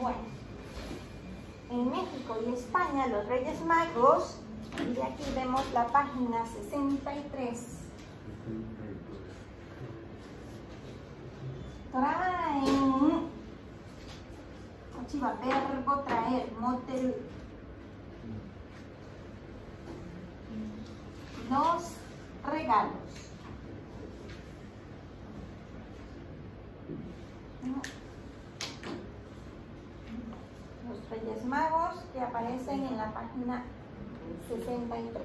Bueno, en México y España los Reyes Magos, y de aquí vemos la página 63, traen, chiva, verbo traer, motel, los regalos. Los Reyes Magos que aparecen en la página 63.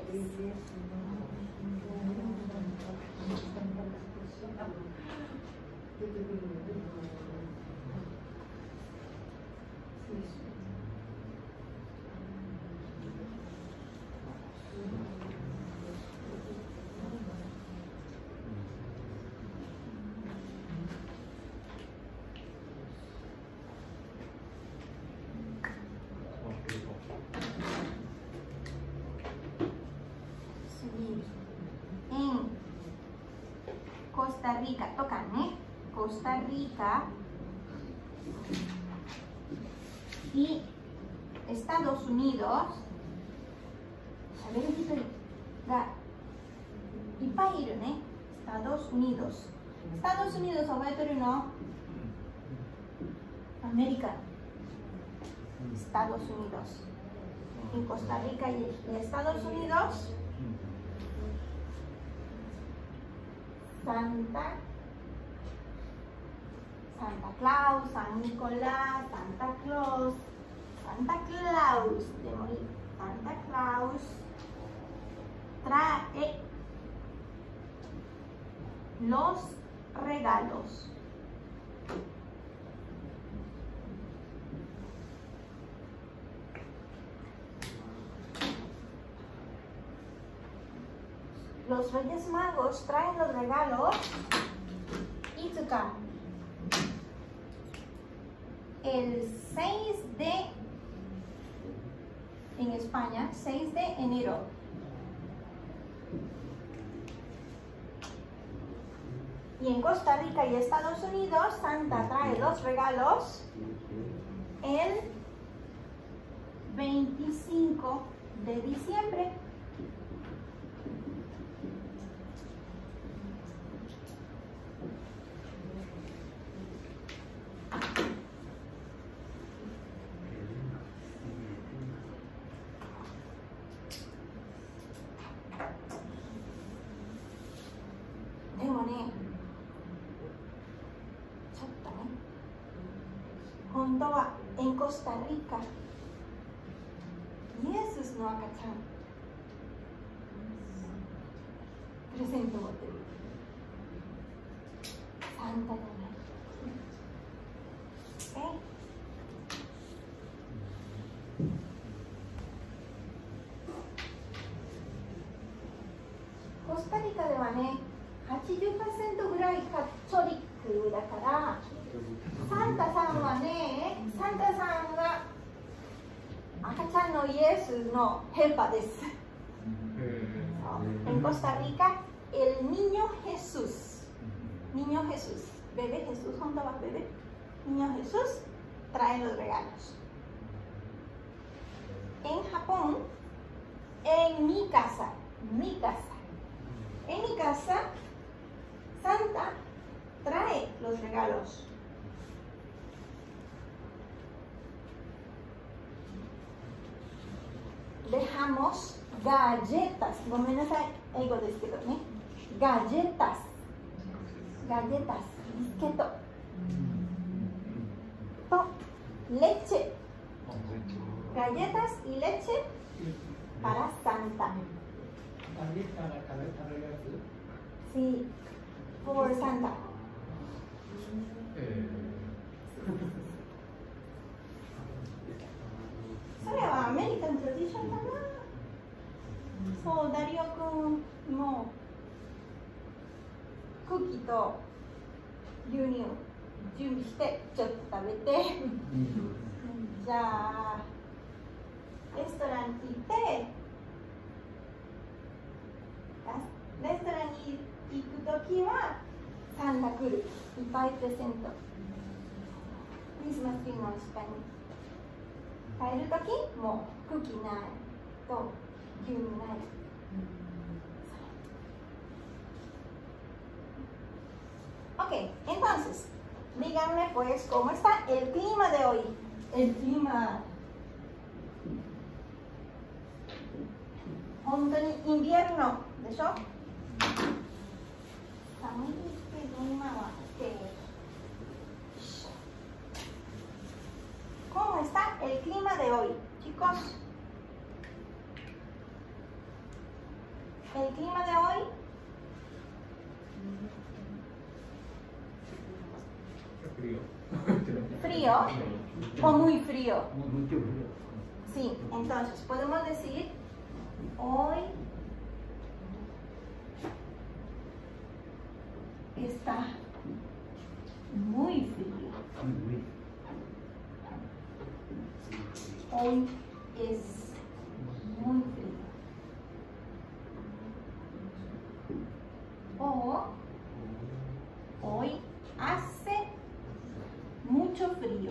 En Costa Rica, tocan, Costa Rica y Estados Unidos, Estados Unidos. Estados Unidos, América. Estados Unidos. En Costa Rica y Estados Unidos, Santa Claus, San Nicolás, Santa Claus, Santa Claus trae los regalos. Los Reyes Magos traen los regalos. Itsuka. El 6 de, en España, 6 de enero. Y en Costa Rica y Estados Unidos, Santa trae los regalos el 25 de diciembre. En Costa Rica, Jesús no acachan. Presento bote. Santa Ana. Costa Rica ではね、80% ぐらいカトリックだから、サンタさんはね、サンタさんが赤ちゃんのイエスのヘルパーです。En Costa Rica, el niño Jesús, bebé Jesús, ¿dónde va bebé? Niño Jesús trae los regalos. En Japón, en mi casa, Santa trae los regalos. Dejamos galletas, galletas, bisqueto, leche, galletas y leche para Santa. Sí, por Santa. Eso es American tradition かな。そう、ダリオくんもクッキーと牛乳準備してちょっと食べてじゃあレストランに行ってレストランに行くときはサンタ来るいっぱいプレゼントクリスマスツリーの下に帰るときも空気ないと急にない。Ok, entonces, díganme pues cómo está el clima de hoy. El clima. 本当にinviernoでしょ。寒いけど今は。¿Cómo está el clima de hoy, chicos? El clima de hoy. Frío. ¿Frío o muy frío? Mucho frío. Sí, entonces podemos decir hoy está muy frío. Hoy es muy frío. O hoy hace mucho frío.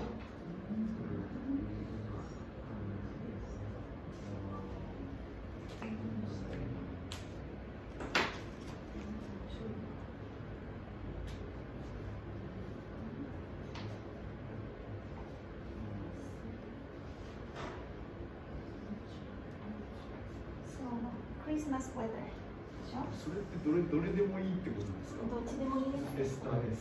Christmas weather. それってどれでもいいってことですか？ どっちでもいいです。 です。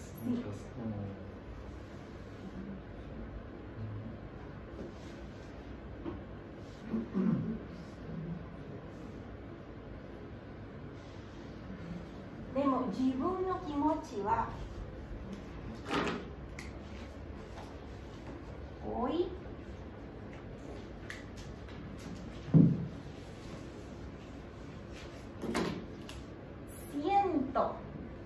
でも自分の気持ちはhoy siento.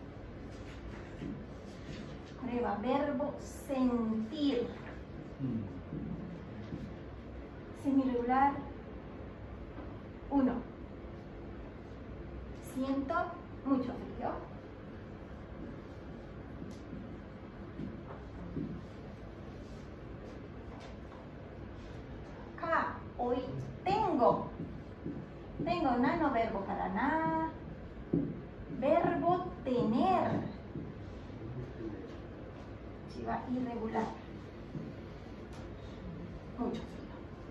これはverbo sentir. Semiregular 1. Siento mucho frío. Ka, hoy tengo. Tengo no verbo para nada. Verbo tener. Chiva irregular. Mucho frío.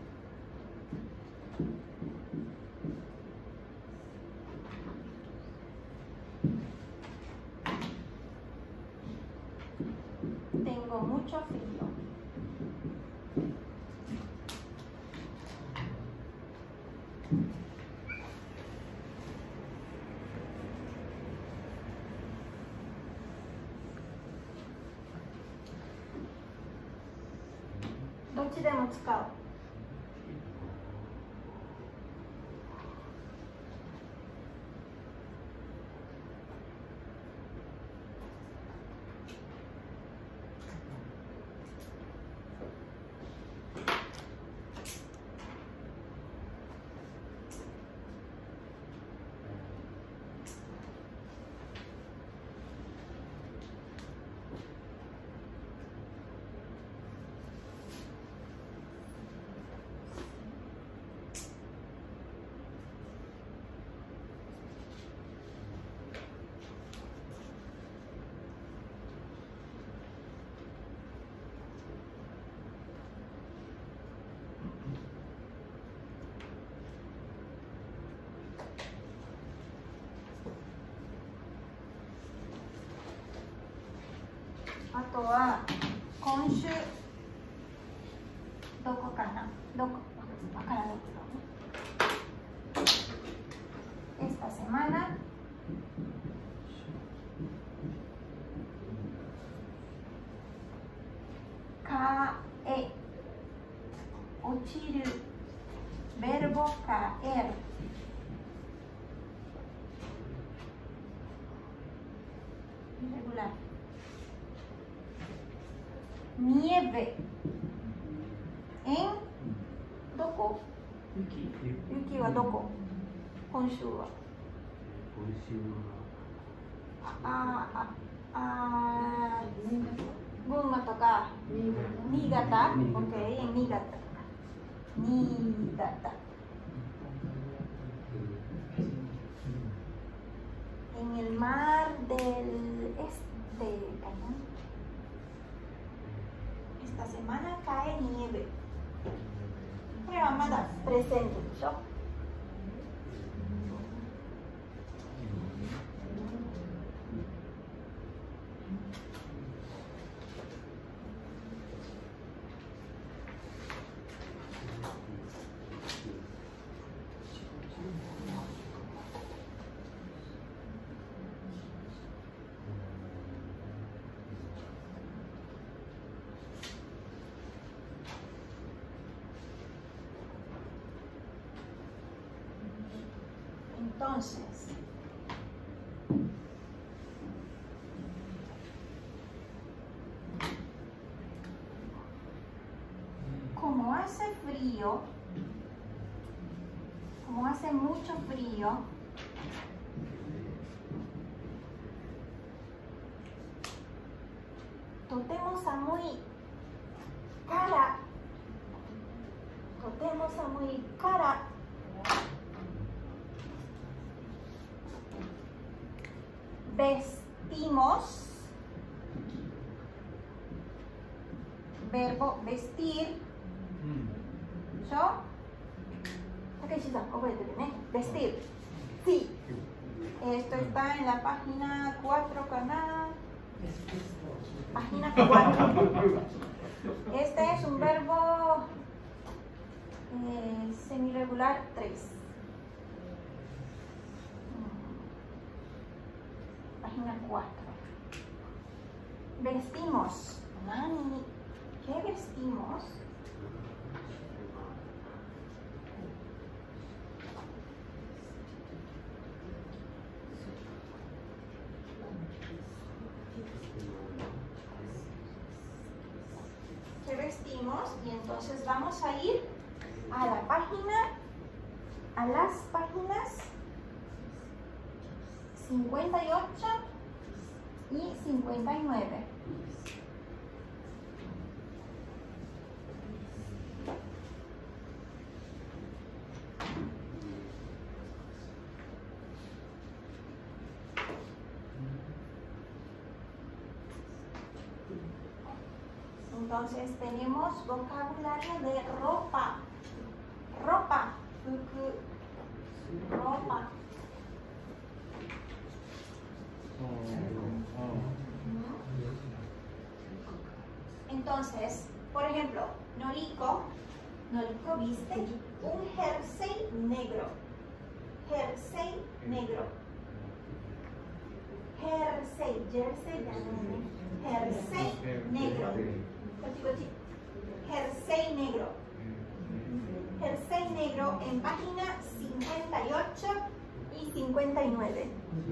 Tengo mucho frío. ¿どっちでも使う。あとは今週どこかな、どこわからないけど、esta semana cae 落ちる verbo caer irregular nieve en どこ？雪はどこ？今週は群馬とか新潟、OK、en Niigataとか Niigata. En el mar del este, ¿no? Esta semana cae nieve. これはまだプレゼントでしょ。Entonces, como hace frío, como hace mucho frío, totemo samui kara, totemo samui kara, vestimos, verbo vestir, ¿yo? Takeshi-san, ¿obedetere, vestir? Sí. Esto está en la página 4, ¿no? Página 4. Este es un verbo semiregular 3. Página 4. Vestimos. Nani, ¿qué vestimos? ¿Qué vestimos? Y entonces vamos a ir a la página, a las páginas 58 y 59. Entonces tenemos vocabulario de ropa, ropa, fuku, ropa. Entonces, por ejemplo, Noriko viste un jersey negro. Jersey negro. Jersey negro. Jersey negro. Jersey negro en página 58 y 59.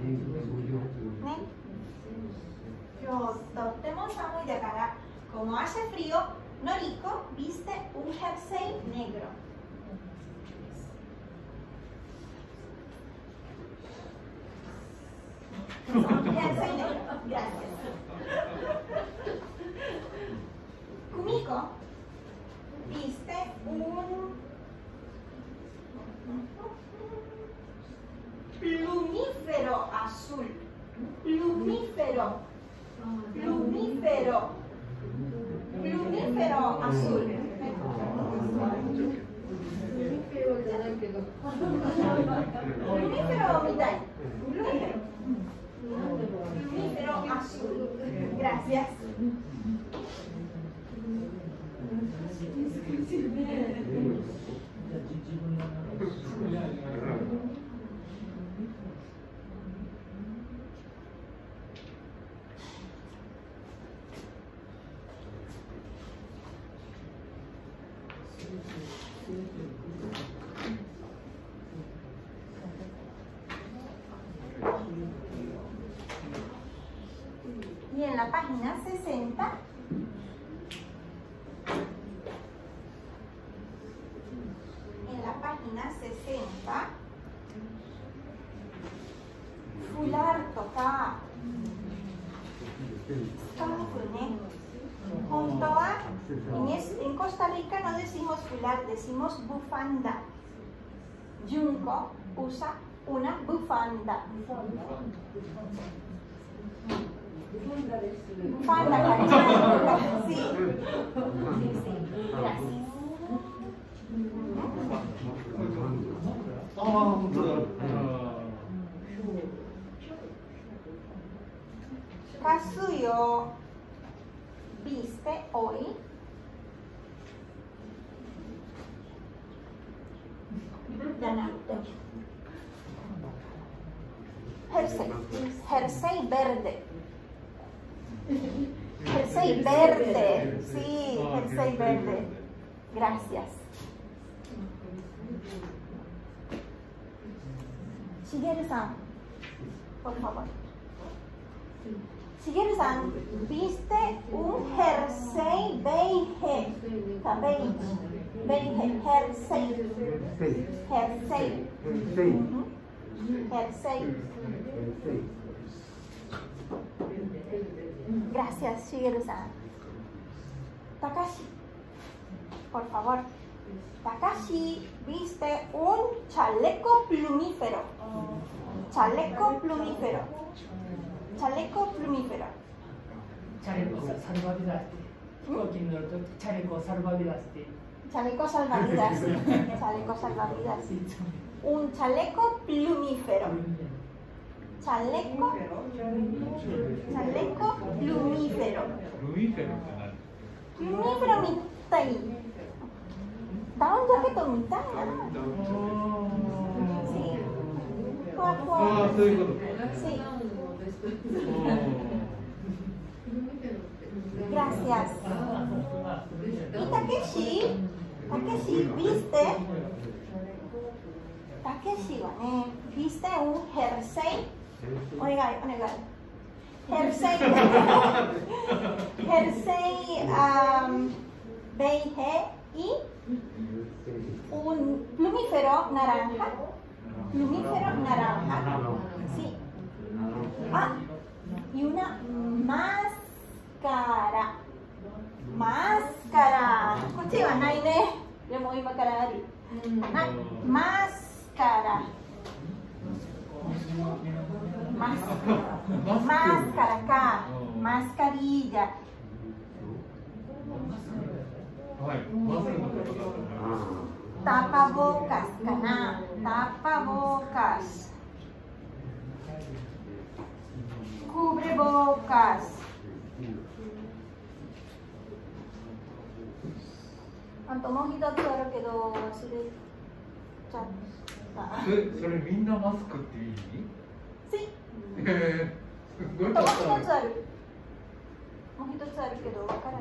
Como hace frío, Noriko viste un jersey negro. Jersey negro, gracias. Kumiko viste un plumífero azul. Plumífero. Plumífero. Plumífero azul. Plumífero mitai. Plumífero azul. Gracias. Y en la página 60 フラルとかスカーフね、本当は En Costa Rica no decimos fular, decimos bufanda. Junco usa una bufanda. Bufanda, cachando. Sí. Sí, gracias. Kazuyo viste hoy. Jersey, jersey verde. Jersey verde, sí, jersey verde. Gracias. Shigeru-san, por favor. Shigeru-san, ¿viste un jersey beige? Beige, jersey. Jersey. Jersey. Gracias, Shigeru-san. Takashi, por favor. Takashi, ¿viste un chaleco plumífero? Chaleco plumífero. Chaleco plumífero. Chaleco salvavidas. Chaleco salvavidas. Chaleco salvavidas. Chaleco salvavidas. Un chaleco plumífero. Chaleco plumífero. Plumífero mitai. Da un jaqueto mitai. Sí. Sí. Gracias. ¿Y Takeshi? Takeshi, ¿viste? Takeshi wa ne, ¿viste un jersey? Onegai. Jersey. Jersey beige y un plumífero naranja. Plumífero naranja. Sí. Ah, y una máscara. Máscara. Kochi wa nai ne. Demo ima kara aru. Máscara. Máscara acá. Mascarilla. Tapabocas, kana. Tapabocas. Cubrebocas. Anto mo hitotsu aru kedo wasure chatta. それみんなマスクっていう意味？ Sí. すごい。 もう一つある。もう一つあるけどわからない。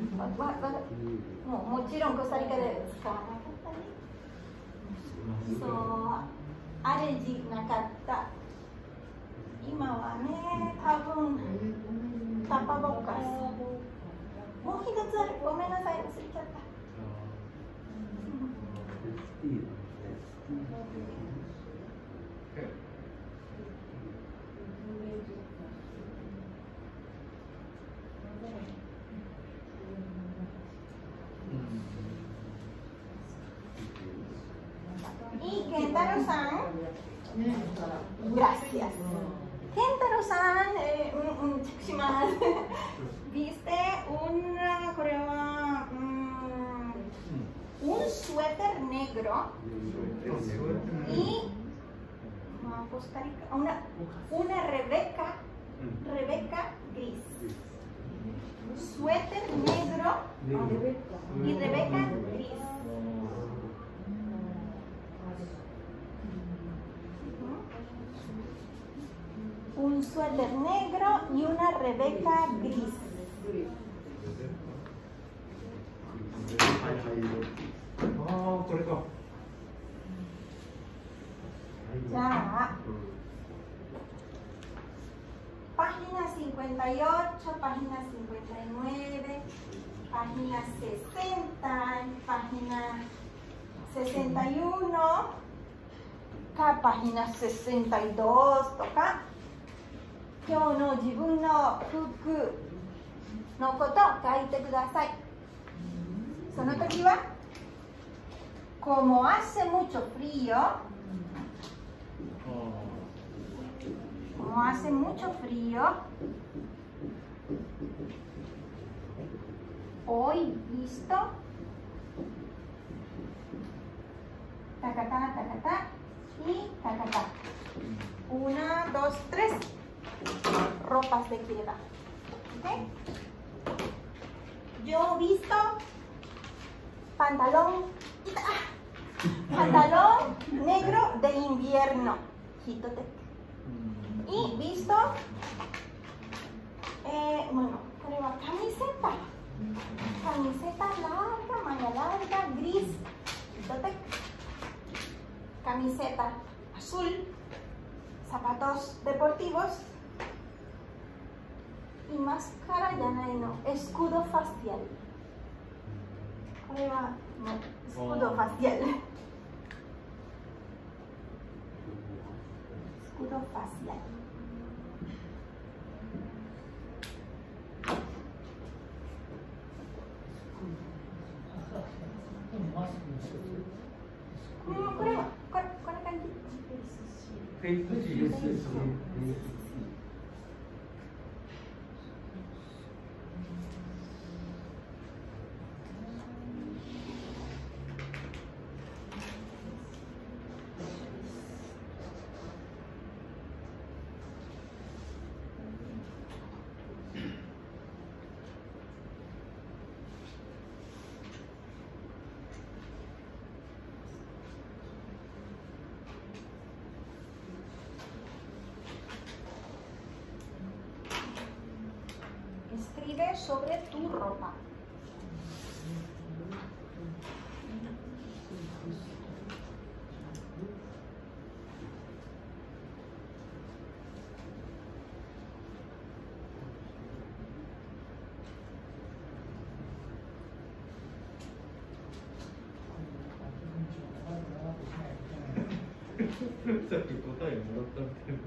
もちろんコスタリカで使わなかったり。そうアレンジなかった。今はね、多分タパボカス。もう一つある。ごめんなさい、忘れちゃった。Y Kentaro-san, gracias. Kentaro-san, ¿viste un suéter negro y Costa Rica, una Rebeca gris? Suéter negro y Rebeca gris. Un suéter negro y una Rebeca gris. Ya. Página 58, página 59, página 60, página 61, página 62 とか、今日の自分の服のことを書いてください。 その時は、como hace mucho frío, como hace mucho frío, hoy visto, tacatá, tacatá y tacatá. 1, 2, 3 ropas de Kireba. ¿Okay? Yo he visto pantalón negro de invierno, Hitotec. Y visto, bueno, camiseta larga, manga larga, gris, Hitotec. Camiseta azul, zapatos deportivos y máscara ya no, escudo facial. Escudo facial. Escudo facial. Escribe sobre tu ropa. さっき答えもらったみたいな。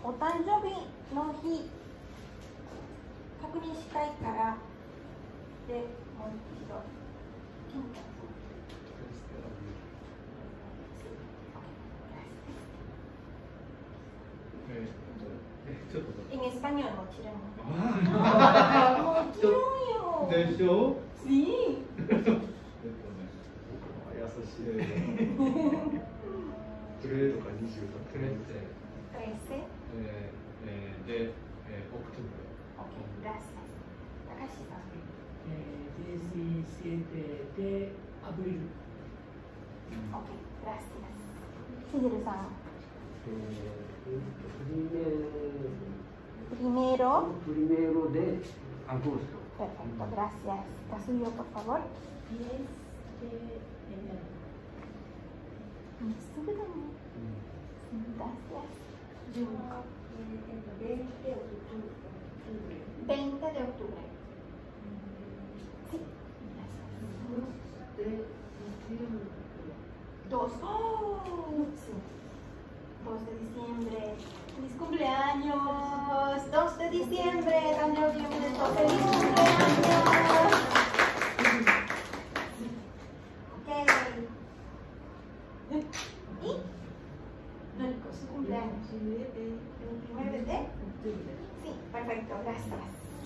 お誕生日の日確認したいからでもう一度ちょっと待って。 En españolもちろん。 あもちろんよ。 でしょ。 Sí。 優しい。プレーとか23。プレーって。 13。 で、オクトーバー。 Ok, gracias. 高橋さん。 17de abril. Ok, gracias. しげるさん。Primero. Primero de agosto. Perfecto, gracias. Casuyo, por favor. 10 de enero. すぐだね。Gracias. 20 de octubre. Sí. Dos. ¡Oh! Sí. 2 de diciembre. ¡Feliz cumpleaños! 2 de diciembre. ¡Feliz cumpleaños! Ok. ¿Y? Noriko, su cumpleaños. ¿El 29 de? Sí, perfecto, gracias.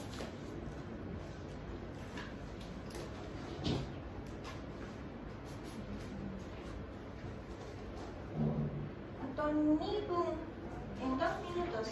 Antonio, en 2 minutos.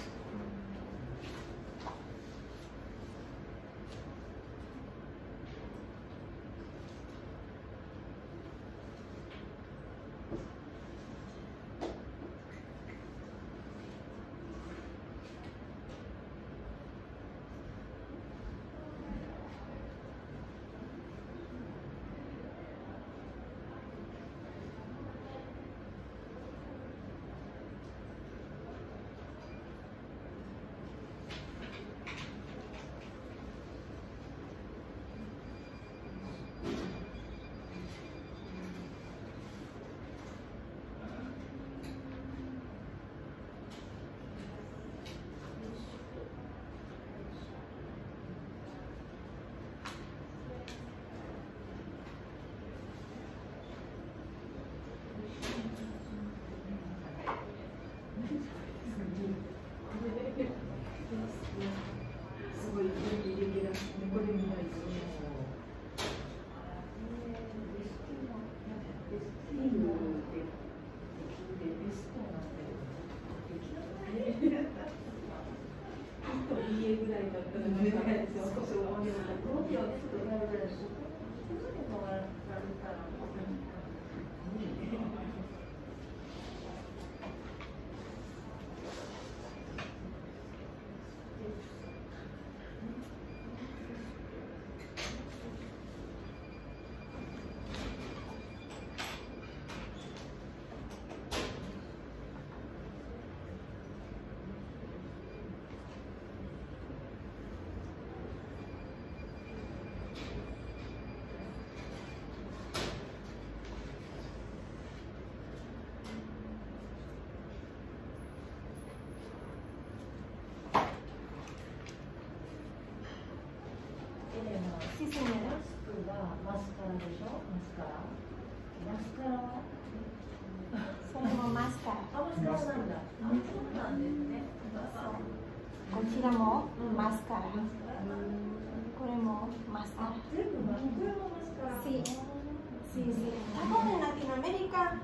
Sí, señora. マスカラでしょ、マスカラ。マスカラは。 それもマスカラ。 あ、マスカラなんだ。あ、そうなんですね。 こちらもマスカラ。これもマスカラ。 全部これもマスカラ。 Sí, sí, sí. 多分en Latinoamérica,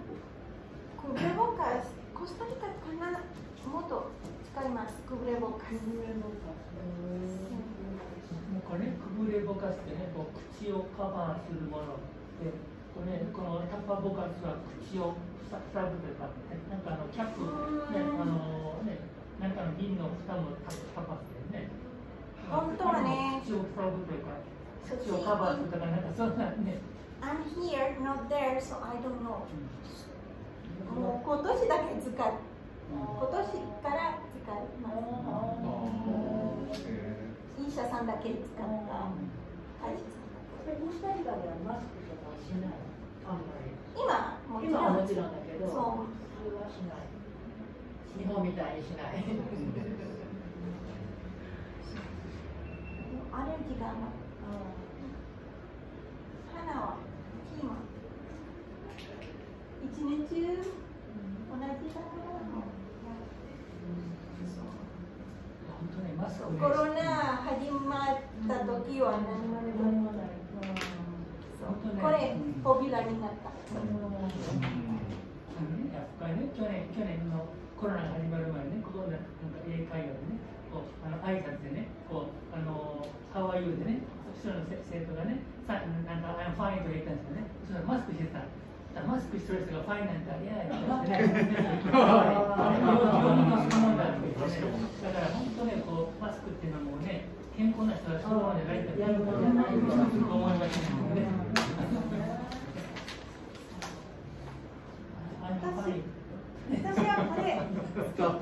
cubrebocas, Costa Ricaかな、もっと使います。cubrebocas。 これくぶれぼかしてね、こう口をカバーするもので、これこのタッパーボカスは口を塞ぐというか、なんかキャップね、なんかの瓶の蓋もカバーしてね。 本当はね、 口を塞ぐというか、口をカバーするとかなんかそんなね。 I'm here, not there, so I don't know. もう今年だけ使う。今年から使います。医者さんだけ使った会社さんだけ。 コスタリカではマスクとかしない。あんまり。 今はもちろんだけど、そう。 普通はしない。し日本みたいにしない。 アレルギーが花はキーマン一年中同じだから本当ね、マスクね。 コロナ始まった時は何もない。これポピュラーになった。 やっぱりね、去年のコロナが始まる前ね、ここでなんか英会話でね、こう挨拶でね、こうHow are you でね、一人の生徒がね、なんかI'm fine とか言ったんですよね。それマスクしてた。マスクしてる人がファインなんてありえないってね。病気のそのものだって言ってね。だから本当ね、こうマスクっていうのはもうね、健康な人がそのままじゃないんだって思いますね。 私はこれ一番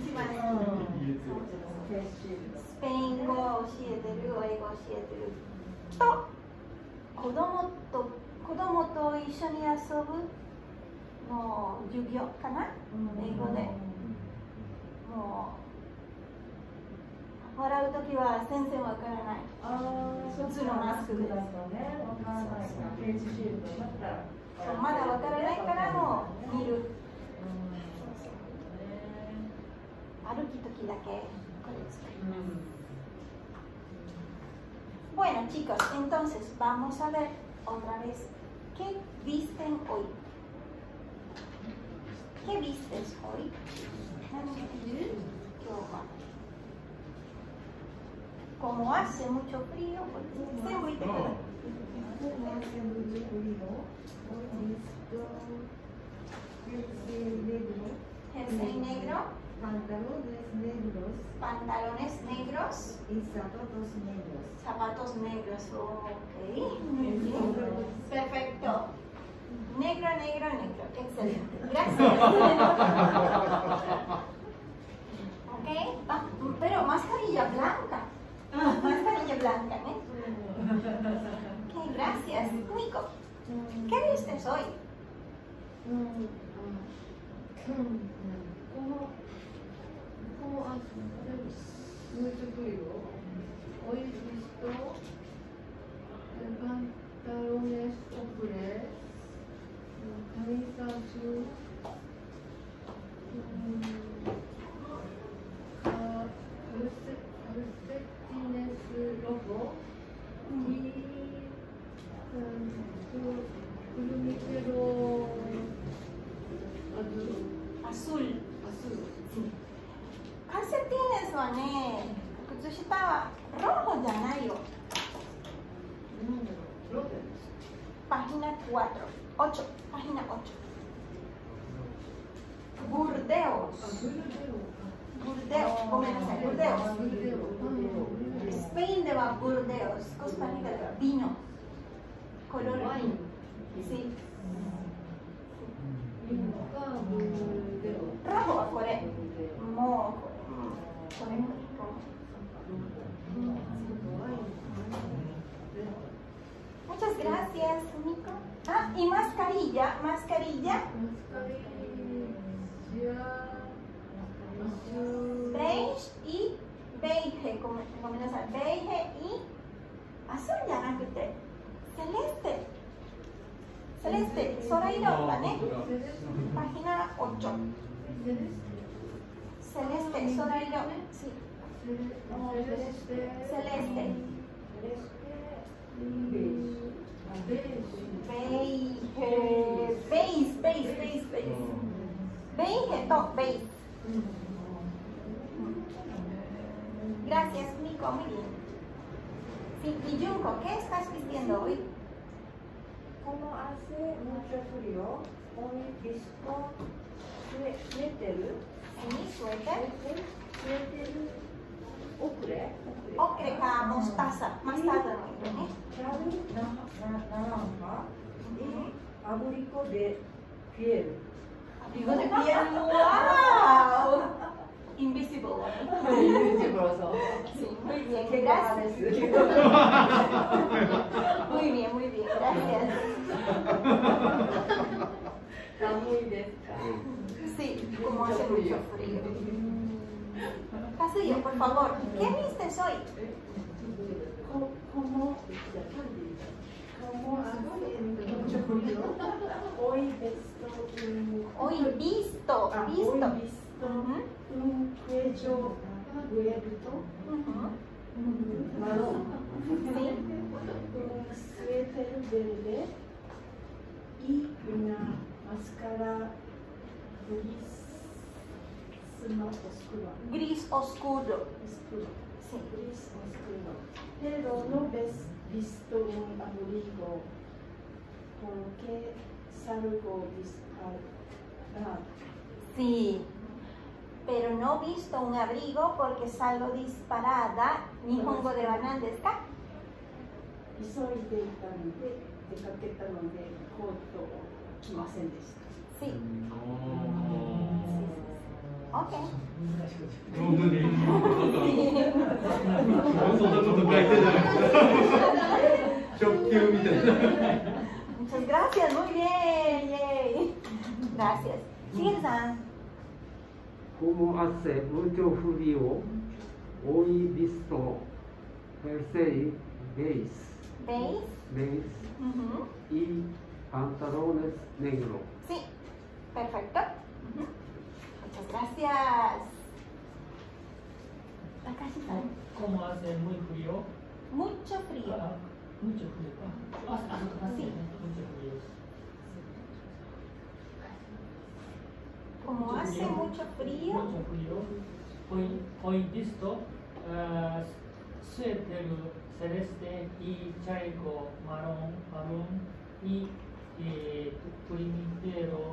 スペイン語を教えてる、英語を教えてると子供と一緒に遊ぶの授業かな、英語でもう笑うときは全然わからない。普通のマスクです。まだわからないからも見る。歩きときだけこれ使います。Bueno, chicos, entonces vamos a ver otra vez. ¿Qué visten hoy? ¿Qué vistes hoy? Como hace mucho frío, porque se muy temprano. Hace mucho frío. Hoy visto jersey negro. Jersey negro. Pantalones negros. Y zapatos negros. Zapatos negros, ok. Muy bien. Perfecto. Negro, negro, negro. Excelente. Gracias. Ok. Pero mascarilla blanca. Mascarilla blanca, ¿eh? Ok, gracias. Nico, ¿qué vistes hoy? Como hace mucho frío. Hoy visto pantalones ocres, camisa azul, calcetines rojo y plumífero azul. Calcetines はね、靴下はロゴじゃないよ。Página 4, 8, página 8. Burdeos. Burdeos, ごめんなさい、Burdeos. Spain では Burdeos, Costa Rica では vino. Color vino. Sí. Rojo はこれ。もうこれ。Muchas gracias, Nico. Ah, y mascarilla, mascarilla. Beige y beige, como beige y azul じゃなくてceleste. Celeste, 空色だね。Página 8. Celeste, 空色。Sí. Celeste. Beige to beige. Gracias, Nico, muy bien. Sí, y Junko, ¿qué estás vistiendo hoy? Como hace mucho frío, hoy visto suéter. Sí, suéter. Suéter ocre. Ocreかmostaza, mostaza の色ね。 naranja y abrigo de piel. Abrigo de piel, wow. Invisible. Sí, muy bien, gracias. Muy bien, gracias. 寒いですか。 Sí, como hace mucho frío. Kazuyo, por favor, ¿qué vistes hoy? Como hace mucho frío. Hoy Hoy visto, visto. Ujú, un cuello abierto, ujú. marrón, Sí. un suéter verde y una máscara gris oscuro. Gris oscuro. Sí. Gris oscuro. Pero no ves visto un abrigo porque salgo disparado. Sí. Pero no visto un abrigo porque salgo disparada. Nihongo de wa nan desu ka? 急いでいたので出かけたのでコートを着ませんでした。 Sí. Ok. 上手にそんなこと書いてない直球みたいな Muchas gracias, muy bien. Yay. Gracias. Shigeru-san. Como hace mucho frío, hoy visto jersey beige ¿Veis? Ujú. y pantalones negros. Sí, perfecto. Ujú. Muchas gracias. Takashi-san. Como hace muy frío. Mucho frío. Ah, mucho frío. Sí. Mucho frío. Como hace mucho frío. Mucho frío. Hoy visto suéter celeste y chaleco marrón y primero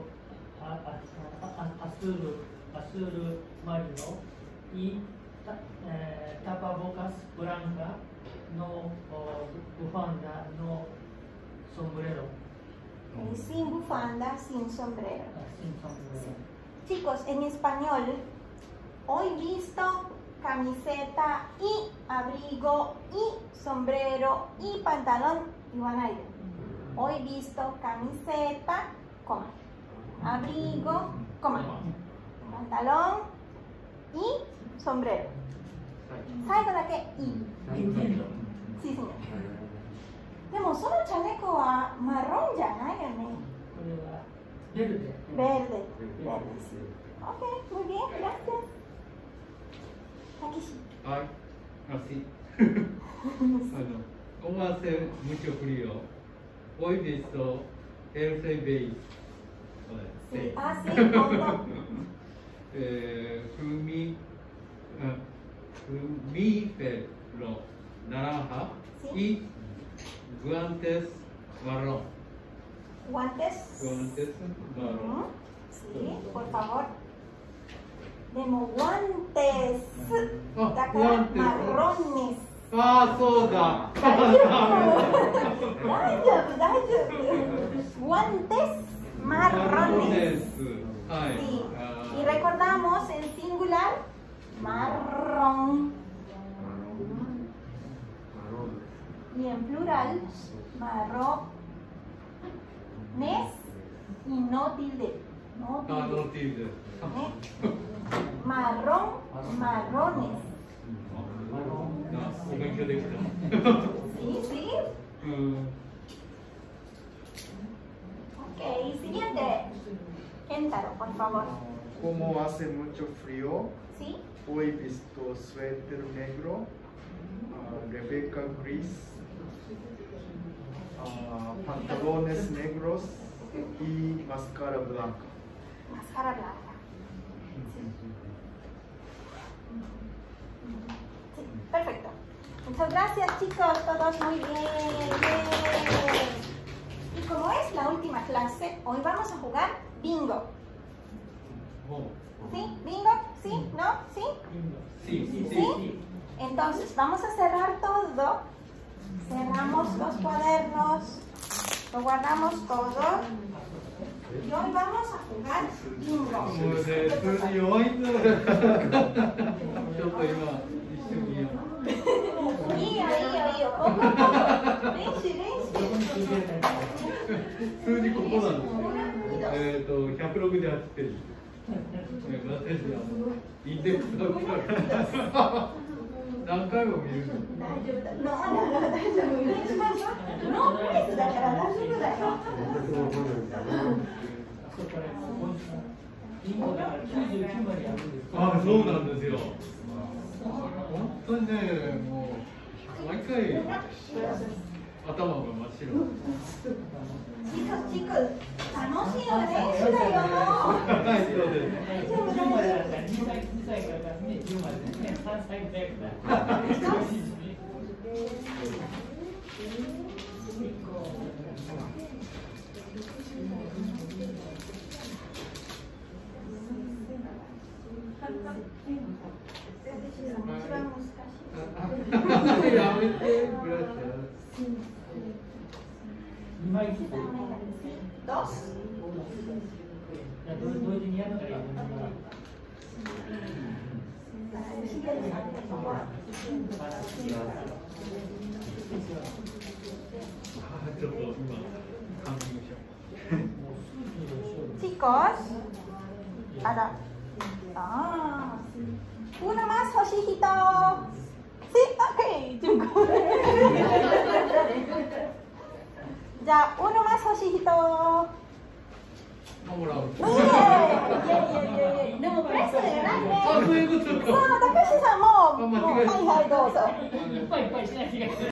azul marino y tapabocas blanca, no bufanda, no sombrero. Sin bufanda, sin sombrero. Sin sombrero. Chicos, en español, hoy visto camiseta y abrigo y sombrero y pantalón. Iwanai. Hoy visto camiseta, coma, abrigo, coma, pantalón y sombrero. Saigo dake y. Entiendo. Sí, señor. でもそのチャネコはマロンじゃないよね。 これはベルデ。 Verde. Verde, sí. Ok, muy bien, gracias. Takeshi. Ay, así. Como hace mucho frío, hoy visto jersey beige. Sí. Ah, sí, fondo. Fumífero naranja Sí. y guantes marrón. Guantes. Guantes marrón. Ujú. Sí, por favor. Demo guantes. Ah, Da cara guantes. marrones. Ah, soda. 大丈夫、大丈夫。Guantes marrones. Ay, Sí. ah, Y recordamos en singular, marrón. Y en plural, marrones y no tilde. No ah, no tilde. tilde. ¿Eh? Marrón, marrones. あ、お勉強できた。 Sí, sí. うん。 Ok, siguiente. Kentaro, por favor. Como hace mucho frío, ¿Sí? hoy visto suéter negro, Rebeca gris, pantalones negros y máscara blanca. Máscara blanca. Sí, perfecto. Muchas gracias, chicos, todos muy bien. Bien. Y como es la última clase, hoy vamos a jugar bingo. もう ¿Sí? ¿Bingo? ¿Sí? ¿No? ¿Sí? Sí, sí, ¿Sí? sí. Entonces, vamos a cerrar todo. Cerramos los cuadernos. Lo guardamos todo. Y hoy vamos a jugar bingo. もうね、数字弱いんだよ。ちょっと今、一緒にやる。 いいよ、いいよ、いいよ。ここ、ここ。練習、練習。 数字ここなんですよ。 168ページ。私インデックスが何回も見る。 大丈夫だ。大丈夫。ノープレスだから大丈夫だよ。 あ、そうなんですよ。本当にね、もう毎回頭が真っ白。 チク楽しいの練習だよ。 はい、そうです。 大丈夫大丈夫。 2歳からね、10までね、3歳ぐらいから。 やめて、ブラシャ 2枚ずつ。 ドス。 同時にやったらいいのかな。 ちょっと今、カンニングしよう。 Chicos, ada. Una más, Hoshihito. Sí, ok. Ya, uno más, Hoshihito. もらう。 でもプレスじゃないね。 あ、そういうことか。 さあ、高橋さんも、 間違えた。 はいはい、どうぞ。 いっぱいいっぱいしないといけない。